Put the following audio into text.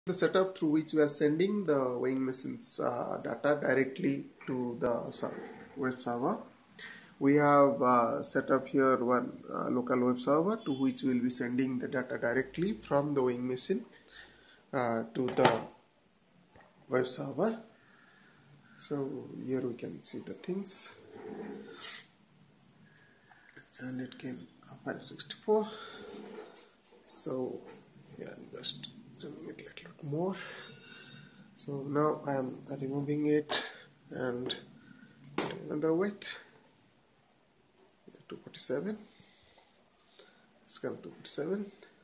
The setup through which we are sending the weighing machine's data directly to the web server. We have set up here one local web server to which we will be sending the data directly from the weighing machine to the web server. So here we can see the things, and it came 564. So yeah, just zooming it a little bit more. So now I am removing it and another weight, 247. It's come to 247.